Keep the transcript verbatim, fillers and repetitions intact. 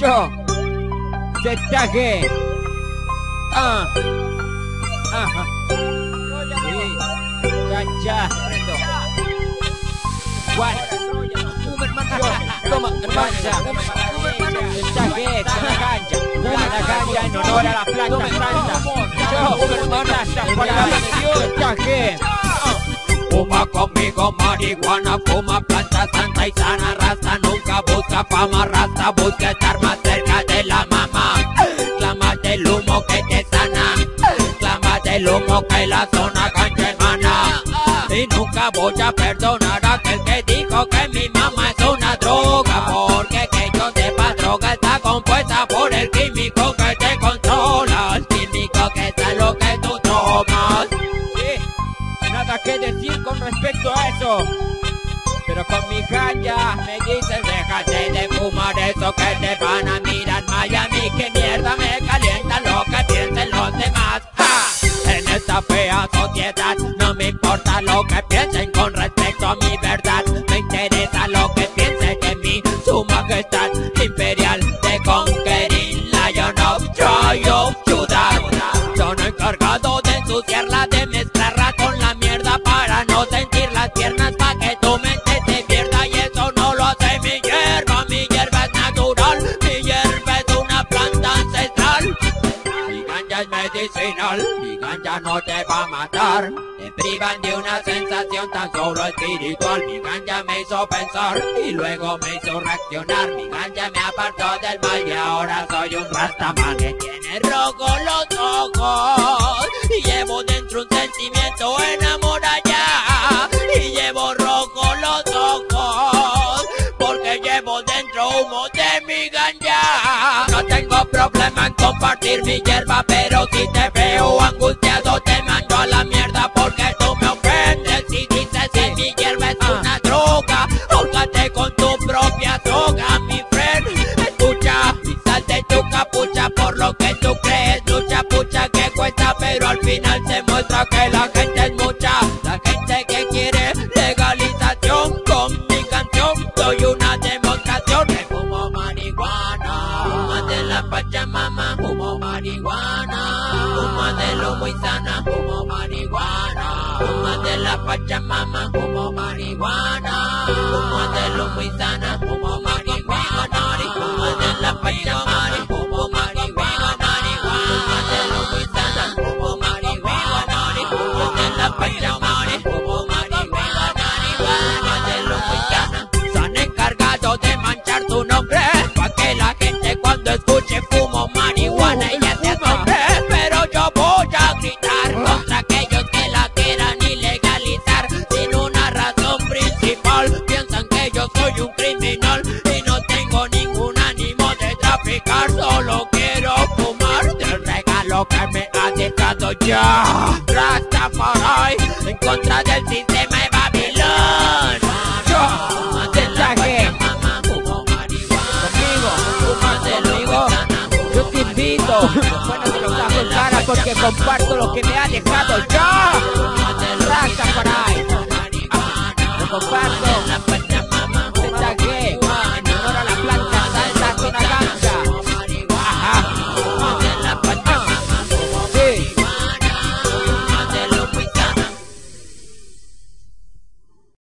Yo, Zetaje. Ah. Ajá. Sí. Cacha. ¿Cuál? Toma, cancha. Zetaje, la cancha. La cancha en honor a la planta santa. Yo, hermana, para la nación. Zetaje. Fuma conmigo marihuana, fuma planta santa y sana, raza nunca busca fama, raza busca estar más cerca de la mamá. Clama del humo que te sana, clama del humo que la zona cancha hermana. Y nunca voy a perdonar a aquel que dijo que mi mamá es una droga, porque que yo sepa droga está compuesta por el químico que te controla, el químico que está lo que tú tomas. Nada que decir con respecto a eso, pero con mi ganja me dices déjate de fumar eso que te van a mirar Miami, que mierda me calienta lo que piensen los demás. ¡Ja! En esta fea sociedad no me importa lo que piensen con respecto a mi verdad, me interesa lo que piensen de mí, su majestad imperial de Conquering Lion of Joy of Judah. Son encargado de ensuciarla, de mezclarla con la mierda para no sentir las piernas, pa' que tu mente se pierda, y eso no lo hace mi hierba. Mi hierba es natural, mi hierba es una planta ancestral. Mi ganja es medicinal, mi ganja no te va a matar, te privan de una sensación tan solo espiritual. Mi ganja me hizo pensar y luego me hizo reaccionar, mi ganja me apartó del mal y ahora soy un rastaman que tiene rojo los ojos y llevo dentro un sentimiento enamorado, y llevo rojo los ojos porque llevo dentro humo de mi ganja. No tengo problema en compartir mi hierba, pero si te veo angustiado te mando a la mierda porque tú me ofendes si dices que mi hierba es una droga. Ahógate con tu propia droga, mi friend. Escucha y sal de tu capucha por lo que tú crees, lucha pucha que cuesta, pero al final se muestra que la gente es mucha, la gente que quiere legalización. Con mi canción doy una demostración que fumo marihuana, fuma de la Pachamama, fumo marihuana, fuma de lo muy sana, fumo marihuana, fuma de la Pachamama, fumo marihuana, fuma de lo muy sana, fumo marihuana, fuma de la Pachamama, fumo marihuana, fuma de lo muy sana, fumo marihuana, fuma de la Pachamama, fumo marihuana, fuma de lo muy sana. Se han encargado de manchar tu nombre pa' que la gente cuando escuche fumo marihuana ella se asombre, pero yo voy a gritar contra aquellos que la quieran ilegalizar sin una razón principal. Piensan que yo soy un criminal y no tengo ningún ánimo de traficar, solo quiero fumar del regalo que me ha dejado ya Rastafari en contra del sistema de Babilón. yo, Zetaje. Conmigo, conmigo, yo te invito. Bueno, te lo saco en cara porque comparto lo que me ha dejado yo Rastafari. Lo comparto.